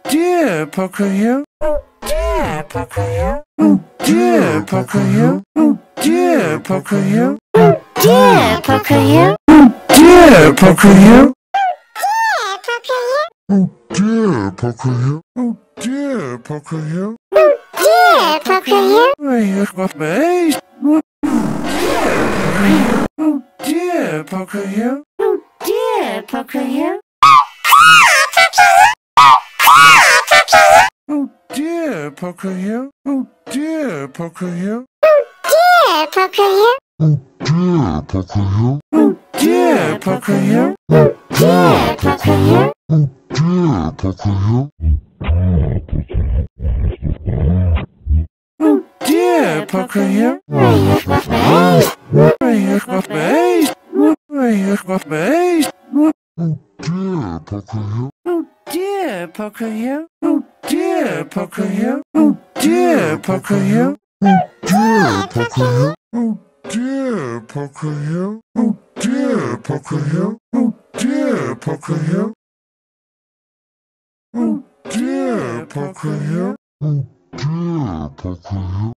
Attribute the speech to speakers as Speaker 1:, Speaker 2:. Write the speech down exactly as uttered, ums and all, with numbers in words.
Speaker 1: dear, poker you. Oh dear, poker you. Oh dear, poker you. Oh dear, poker you. Oh
Speaker 2: Dear poker you.
Speaker 1: dear, poker you.
Speaker 2: Dear poker you.
Speaker 1: Oh dear, poker you.
Speaker 2: Dear poker you.
Speaker 1: Hey, ik wat beest. Oh dear, poker you.
Speaker 2: Dear poker you.
Speaker 1: Oh dear, poker you. Oh dear, poker you.
Speaker 2: Dear poker you.
Speaker 1: Dear, poker you. Oh dear, poker you.
Speaker 2: Dear poker you.
Speaker 1: Dear, poker you. Oh dear, poker you. Hey, ik wat beest. Hey, ik wat beest. Oh dear, poker you. Oh dear, poker you. Oh dear, poker you. Oh dear, poker you. Oh dear, poker you. Oh dear, poker you. Oh dear, poker you. Oh dear, poker you. Oh dear, poker you. Oh dear, poker you.